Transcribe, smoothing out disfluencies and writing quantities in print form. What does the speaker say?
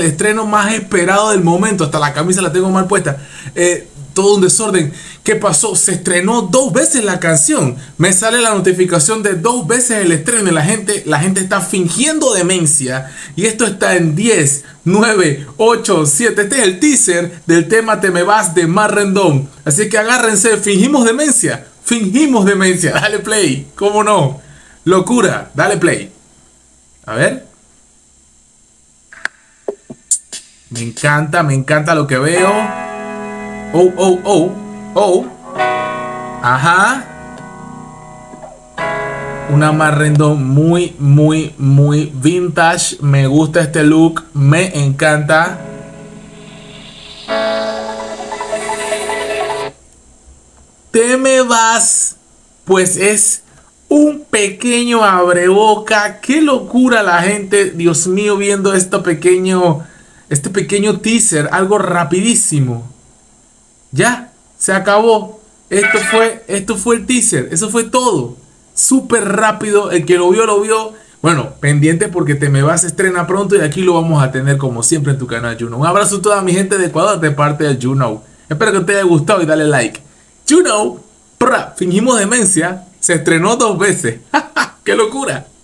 estreno más esperado del momento. Hasta la camisa la tengo mal puesta. Todo un desorden. ¿Qué pasó? Se estrenó 2 veces la canción. Me sale la notificación de 2 veces el estreno y la gente está fingiendo demencia. Y esto está en 10, 9, 8, 7. Este es el teaser del tema Te me vas de Mar Rendón. Así que agárrense, fingimos demencia. Fingimos demencia. Dale play. ¿Cómo no? Locura. Dale play. A ver. Me encanta lo que veo. Oh, oh, oh, oh. Ajá. Una Mar Rendón muy vintage. Me gusta este look. Me encanta. Te me vas. Pues es un pequeño abreboca. Qué locura la gente. Dios mío, viendo este pequeño teaser. Algo rapidísimo. Ya, se acabó. Esto fue el teaser. Eso fue todo. Súper rápido. El que lo vio, lo vio. Bueno, pendiente porque Te me vas a estrena pronto y aquí lo vamos a tener como siempre en tu canal Juno. Un abrazo a toda mi gente de Ecuador de parte de Juno. Espero que te haya gustado y dale like. Juno, fingimos demencia. Se estrenó 2 veces. ¡Qué locura!